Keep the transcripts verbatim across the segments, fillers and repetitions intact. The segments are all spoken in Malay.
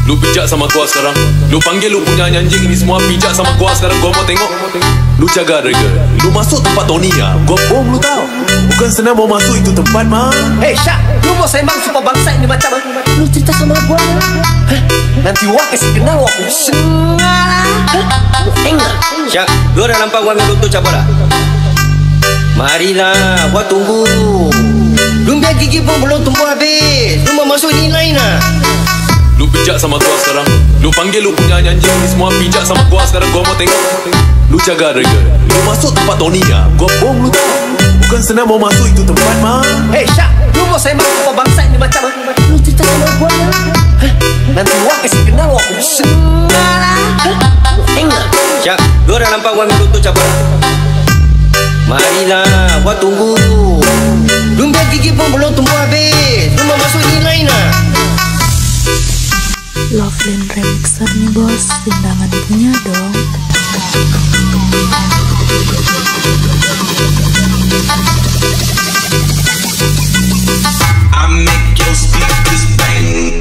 Lu pijak sama gua sekarang. Lu panggil lu punya anjing ini semua pijak sama gua sekarang. Gua mau tengok. Lu jaga harga. Lu masuk tempat Tony ya. Gua bom lu tahu. Bukan senang mau masuk itu tempat mah. Hei Syak, lu mau sembang supaya bangsa ini macam mana? Lu cerita sama gua. Hah? Nanti wak kasih kenal wak. Enggak. Syak, lu dah nampak gua ambil untuk cabar lah. Marilah, gua tunggu. Lumpia gigi pun belum tumbuh habis. Lu mau masuk ini lain lah. Lu pijak sama gua sekarang. Lu panggil lu punya anjing ini semua pijak sama gua sekarang. Gua mau tengok. Lu jaga harga. Lu masuk tempat Tony ya. Gua bom lu tahu. Bukan senang mau masuk itu tempat mah. Hei Syak, lu mau sembang supaya bangsa ini macam mana? Lu cerita sama gua. Hah? Nanti wak kasih kenal wak. Enggak. Syak, lu dah nampak gua ambil untuk cabar lah. Marilah, gua tunggu. Lumpia gigi pun belum tumbuh habis. Lu mau masuk ini lain lah. Lovelin remixer nih bos, undangan punya dong. I make your speakers bang.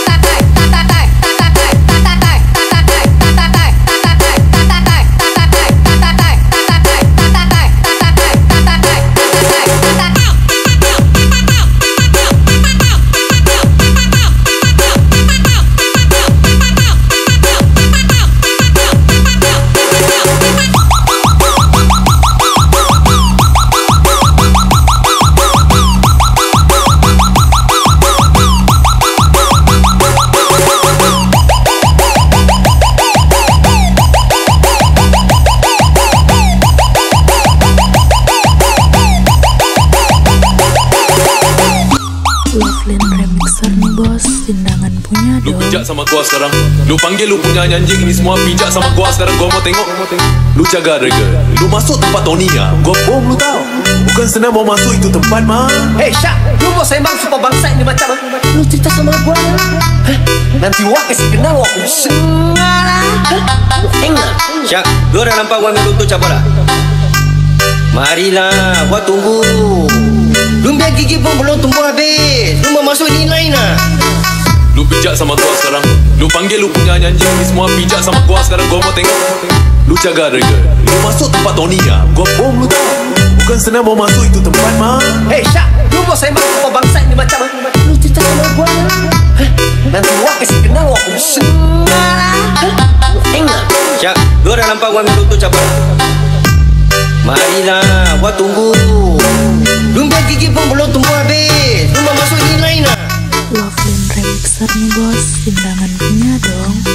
Lovelin remixer nih bos, undangan punya Lu dong. pijak sama gua sekarang. Lu panggil lu punya anjing ini semua pijak sama gua sekarang. Gua mau tengok. Lu jaga harga. Lu masuk tempat Tony ya. Gua bom lu tahu. Bukan senang mau masuk itu tempat mah. Hei Syak, lu mau sembang supaya bangsa ini macam mana? Lu cerita sama gua. Hah? Nanti wak kasih kenal wak. Enggak. Syak, lu dah nampak gua ambil untuk cabar lah. Marilah, gua tunggu. Lumpia gigi pun belum tumbuh habis. Lu mau masuk ini lain lah. Lu pijak sama gua sekarang. Lu panggil lu punya anjing ini semua pijak sama gua sekarang. Gua mau tengok. Lu jaga harga. Lu masuk tempat Tony ya. Gua bom lu tahu. Bukan senang mau masuk itu tempat mah. Hei Syak, lu mau sembang supaya bangsa ini macam mana? Lu cerita sama gua. Hah? Nanti wak kasih kenal wak. Enggak. Syak, lu dah nampak gua ambil untuk cabar lah. Marilah, gua tunggu. Lumpia gigi pun belum tumbuh habis. Lu mau masuk ini lain lah. Lovelin remixer nih bos, undangan punya dong.